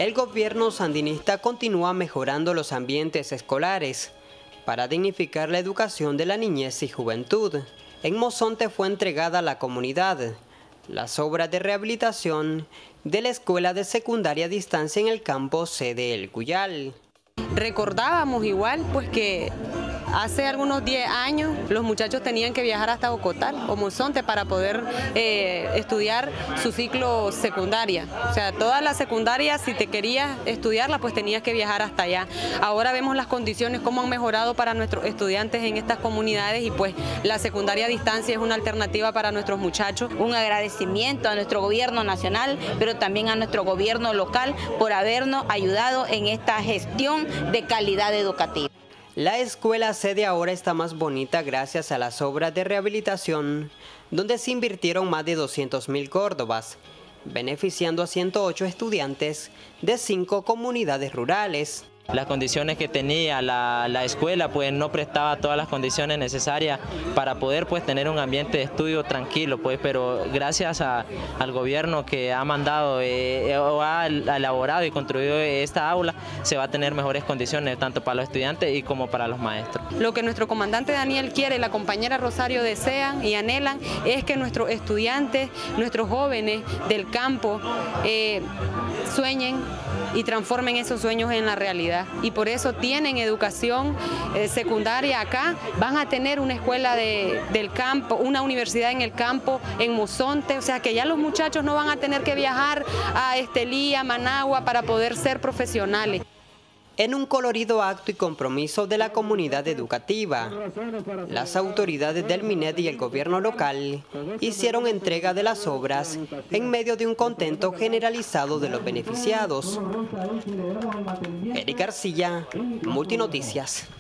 El gobierno sandinista continúa mejorando los ambientes escolares para dignificar la educación de la niñez y juventud. En Mozonte fue entregada a la comunidad las obras de rehabilitación de la escuela de secundaria a distancia en el campo sede El Cuyal. Recordábamos igual pues que hace algunos 10 años los muchachos tenían que viajar hasta Ocotal o Mozonte para poder estudiar su ciclo secundaria. O sea, toda la secundaria, si te querías estudiarla, pues tenías que viajar hasta allá. Ahora vemos las condiciones, cómo han mejorado para nuestros estudiantes en estas comunidades y pues la secundaria a distancia es una alternativa para nuestros muchachos. Un agradecimiento a nuestro gobierno nacional, pero también a nuestro gobierno local por habernos ayudado en esta gestión de calidad educativa. La escuela sede ahora está más bonita gracias a las obras de rehabilitación, donde se invirtieron más de 200.000 córdobas, beneficiando a 108 estudiantes de 5 comunidades rurales. Las condiciones que tenía la escuela pues no prestaba todas las condiciones necesarias para poder pues tener un ambiente de estudio tranquilo, pues, pero gracias al gobierno que ha mandado o ha elaborado y construido esta aula, se va a tener mejores condiciones tanto para los estudiantes y como para los maestros. Lo que nuestro comandante Daniel quiere y la compañera Rosario desean y anhelan es que nuestros estudiantes, nuestros jóvenes del campo sueñen y transformen esos sueños en la realidad. Y por eso tienen educación secundaria acá, van a tener una escuela del campo, una universidad en el campo, en Mozonte, o sea que ya los muchachos no van a tener que viajar a Estelí, a Managua para poder ser profesionales. En un colorido acto y compromiso de la comunidad educativa, las autoridades del MINED y el gobierno local hicieron entrega de las obras en medio de un contento generalizado de los beneficiados. Eric García, Multinoticias.